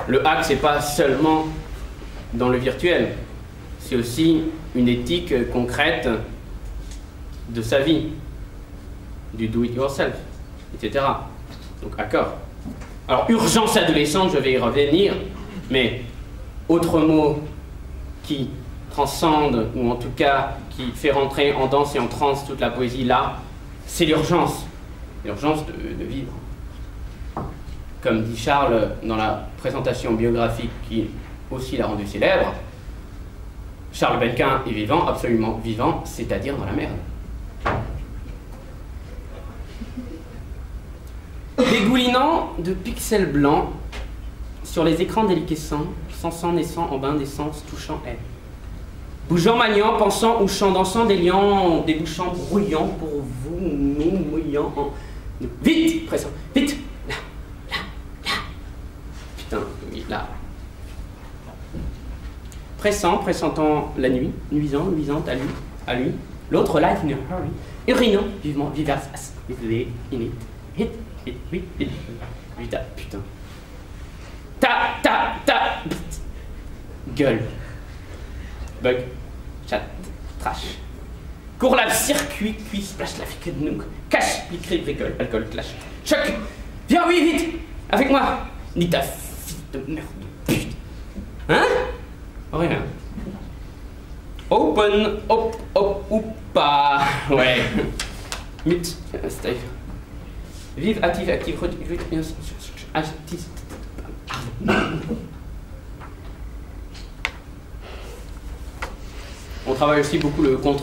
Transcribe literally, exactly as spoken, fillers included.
Le hack, c'est pas seulement dans le virtuel, c'est aussi une éthique concrète de sa vie, du do-it-yourself, et cetera. Donc, accord. Alors, urgence adolescente, je vais y revenir, mais autre mot qui transcende, ou en tout cas qui fait rentrer en danse et en transe toute la poésie là, c'est l'urgence. L'urgence de, de vivre. Comme dit Charles dans la présentation biographique qui aussi l'a rendu célèbre, Charles Belquin est vivant, absolument vivant, c'est-à-dire dans la merde. Dégoulinant de pixels blancs sur les écrans déliquescents, sans sang naissant en bain d'essence, touchant elle. Bougeant, maniant, pensant ou chant, dansant, déliant, débouchant, brouillant pour vous, nous, mouillant en... Vite, pressant, vite, là, là, là. Putain, oui, là. Pressant, pressentant la nuit, nuisant, nuisante à lui, à lui. L'autre, life in a hurry, urinant, vivement, vivace, with the in it, hit, hit, hit, hit, putain, putain. Ta, ta, ta, gueule. Bug, chat, trash. Courlave, circuit, cuisse, splash, la fique de nous, cache, piquerie, bricole, alcool, clash. Choc, viens, oui, vite, avec moi. Ni ta fille de merde, putain. Hein? Rien. Open, hop, hop, ou pas. Ouais. Mute, stave. Vive, active, active, recrute, active. On travaille aussi beaucoup le contre